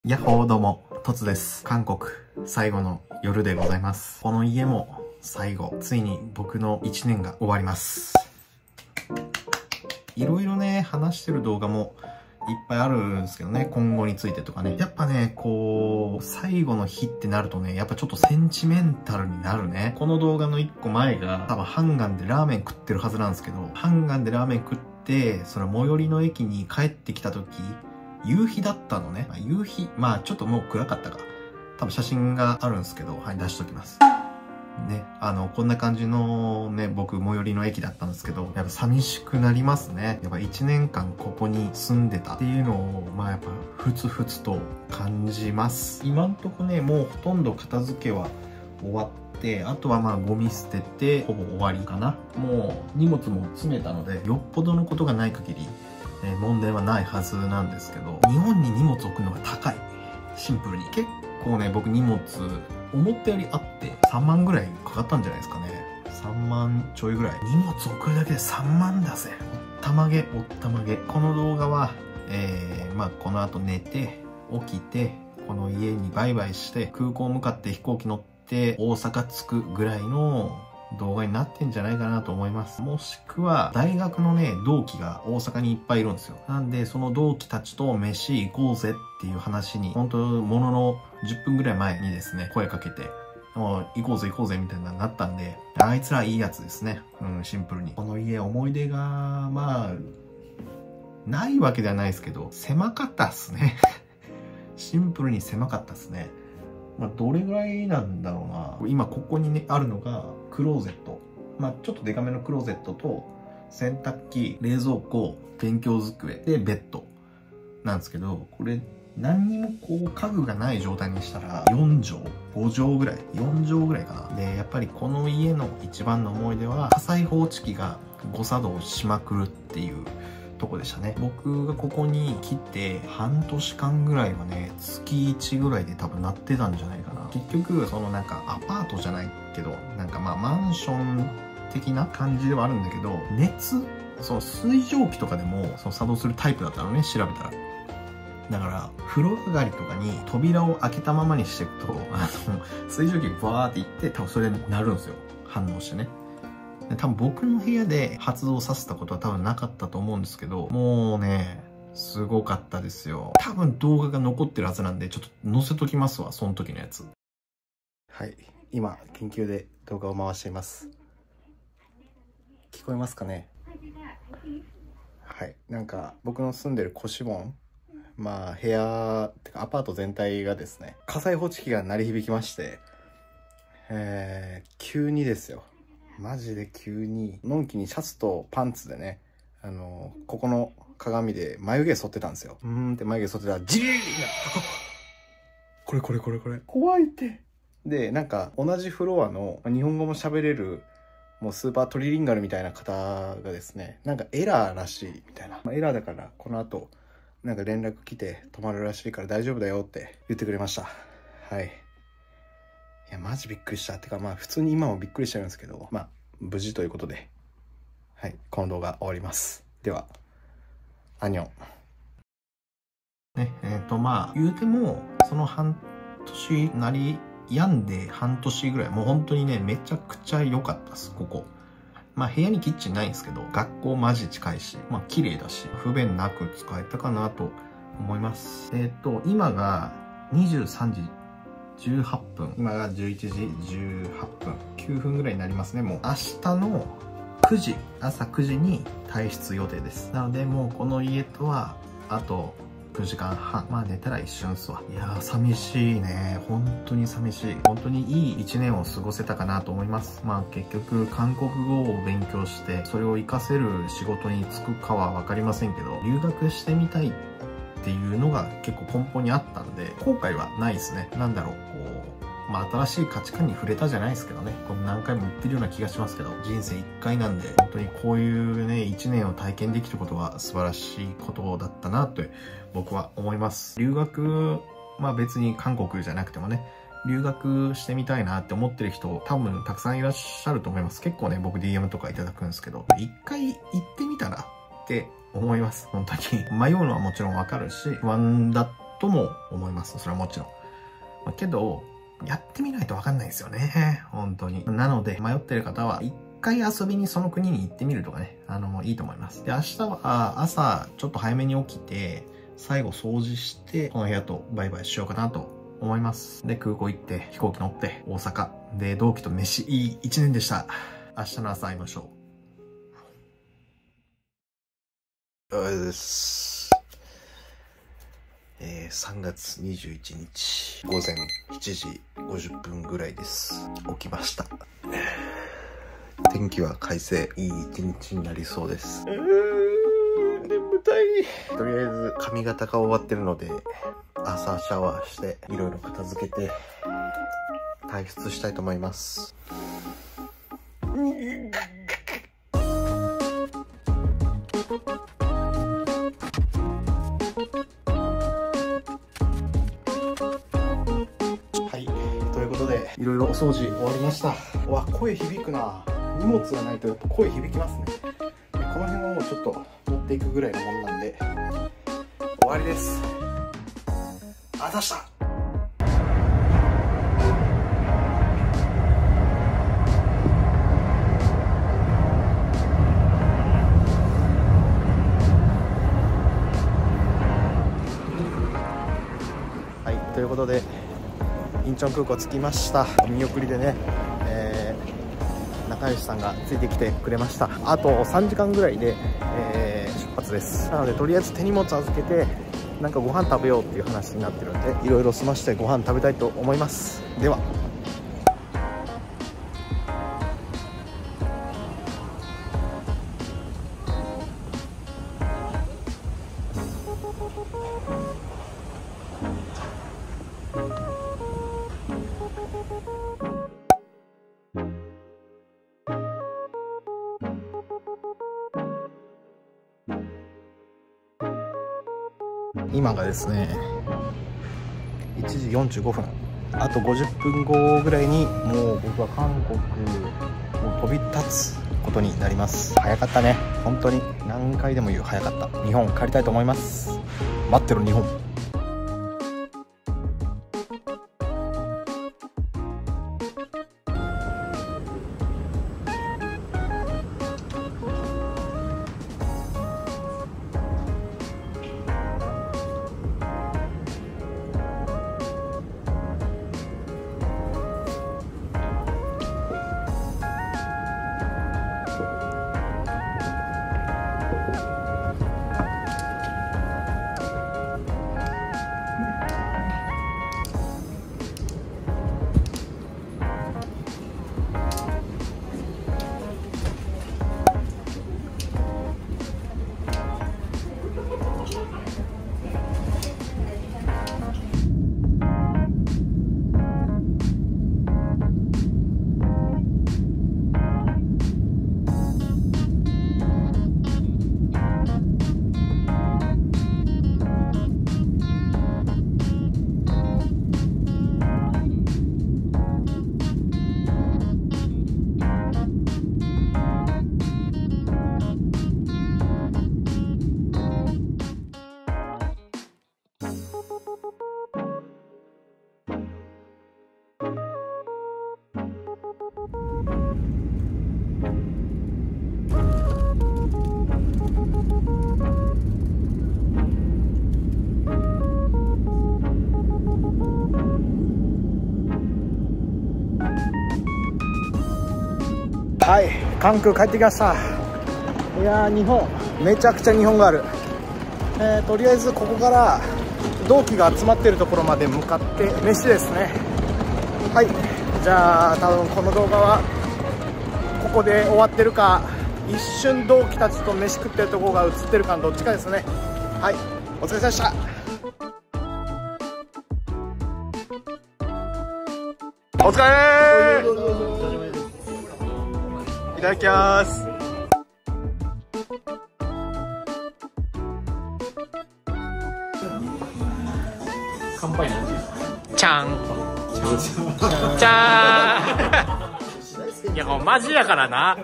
やっほーどうも、とつです。韓国最後の夜でございます。この家も最後、ついに僕の1年が終わります。いろいろね、話してる動画もいっぱいあるんですけどね、今後についてとかね。やっぱね、こう、最後の日ってなるとね、やっぱちょっとセンチメンタルになるね。この動画の1個前が、多分ハンガンでラーメン食ってるはずなんですけど、ハンガンでラーメン食って、その最寄りの駅に帰ってきた時、夕日だったのね。夕日、ちょっともう暗かったか。多分写真があるんですけど、はい、出しときます。ね、こんな感じのね、僕最寄りの駅だったんですけど、やっぱ寂しくなりますね。やっぱ1年間ここに住んでたっていうのを、やっぱふつふつと感じます。今んとこね、もうほとんど片付けは終わって、あとはゴミ捨てて、ほぼ終わりかな。もう荷物も詰めたので、よっぽどのことがない限り、問題はないはずなんですけど、日本に荷物置くのが高い。シンプルに。結構ね、僕荷物、思ったよりあって、3万ぐらいかかったんじゃないですかね。3万ちょいぐらい。荷物送るだけで3万だぜ。おったまげ。この動画は、この後寝て、起きて、この家にバイバイして、空港向かって飛行機乗って、大阪着くぐらいの、動画になってんじゃないかなと思います。もしくは、大学のね、同期が大阪にいっぱいいるんですよ。なんで、その同期たちと飯行こうぜっていう話に、本当ものの10分ぐらい前にですね、声かけて、行こうぜみたいなのになったんで、あいつらいいやつですね。シンプルに。この家、思い出が、ないわけではないですけど、狭かったっすね。シンプルに狭かったっすね。どれぐらいなんだろうな。今ここにね、あるのが、クローゼット。ちょっとデカめのクローゼットと、洗濯機、冷蔵庫、勉強机でベッドなんですけど、これ何にもこう家具がない状態にしたら4畳、5畳ぐらい、4畳ぐらいかな。で、やっぱりこの家の一番の思い出は、火災報知器が誤作動しまくるっていうとこでしたね。僕がここに来て半年間ぐらいはね、月1ぐらいで多分なってたんじゃないかな。結局、そのアパートじゃないけど、マンション的な感じではあるんだけど、その水蒸気とかでもその作動するタイプだったのね、調べたら。だから、風呂上がりとかに扉を開けたままにしていくと、水蒸気がバーっていって、多分それでなるんですよ。反応してね。多分僕の部屋で発動させたことは多分なかったと思うんですけど、もうね、すごかったですよ。多分動画が残ってるはずなんで、ちょっと載せときますわ、その時のやつ。はい。今、研究で動画を回しています。聞こえますかね？はい。僕の住んでる小門、部屋、てかアパート全体がですね、火災報知器が鳴り響きまして、急にですよ。マジで急に、のんきにシャツとパンツでね、ここの鏡で眉毛剃ってたんですよ。って眉毛剃ってたら、ジーンこれ。怖いって。で、同じフロアの、日本語も喋れる、もうスーパートリリンガルみたいな方がですね、エラーらしいみたいな。エラーだから、この後、連絡来て泊まるらしいから大丈夫だよって言ってくれました。はい。いや、マジびっくりした。てか、普通に今もびっくりしてるんですけど、無事ということで、はい、この動画終わります。では、アニョン。ね、言うても、その半年病んで半年ぐらい、もう本当にね、めちゃくちゃ良かったです、ここ。部屋にキッチンないんですけど、学校マジ近いし、綺麗だし、不便なく使えたかなと思います。今が23時18分。今が11時18分。9分ぐらいになりますね、もう。明日の9時、朝9時に退出予定です。なので、もうこの家とは、あと9時間半。寝たら一瞬っすわ。いやー、寂しいね。本当に寂しい。本当にいい1年を過ごせたかなと思います。結局、韓国語を勉強して、それを活かせる仕事に就くかはわかりませんけど、留学してみたいっていうのが結構根本にあったんで、後悔はないですね。新しい価値観に触れたじゃないですけどね。これ何回も言ってるような気がしますけど、人生一回なんで、本当にこういうね、1年を体験できることは素晴らしいことだったなと僕は思います。留学、別に韓国じゃなくてもね、留学してみたいなって思ってる人多分たくさんいらっしゃると思います。結構ね、僕 DM とかいただくんですけど、一回行ってみたらって思います。本当に。迷うのはもちろんわかるし、不安だっとも思います。それはもちろん。けど、やってみないとわかんないですよね。本当に。なので、迷ってる方は、一回遊びにその国に行ってみるとかね、いいと思います。で、明日は、朝、ちょっと早めに起きて、最後掃除して、この部屋とバイバイしようかなと思います。で、空港行って、飛行機乗って、大阪。で、同期と飯、いい一年でした。明日の朝会いましょう。おはようございます。3月21日、午前7時50分ぐらいです。起きました。天気は快晴、いい一日になりそうです。眠たい。とりあえず髪型が終わってるので、朝シャワーして、いろいろ片付けて、退出したいと思います。いろいろお掃除終わりました。うわ、声響くな。荷物がないとやっぱ声響きますね。この辺はもうちょっと持っていくぐらいのもんなんで、終わりです。あざした。はい、ということで、インチョン空港着きました。お見送りでね、仲良しさんがついてきてくれました。あと3時間ぐらいで、出発です。なのでとりあえず手荷物預けてなんかご飯食べようっていう話になってるんで、いろいろ済ましてご飯食べたいと思います。では。今がですね1時45分、あと50分後ぐらいにもう僕は韓国を飛び立つことになります。早かったね、本当に何回でも言う、早かった。日本帰りたいと思います。待ってろ日本。はい、関空帰ってきました。いやー、日本めちゃくちゃ日本がある。とりあえずここから同期が集まってるところまで向かって飯ですね。はい、じゃあ多分この動画はここで終わってるか、一瞬同期たちと飯食ってるところが映ってるかのどっちかですね。はい、お疲れ様でした。お疲れ。いただきます。 乾杯なんちゃんちゃーんいやもうマジやからな。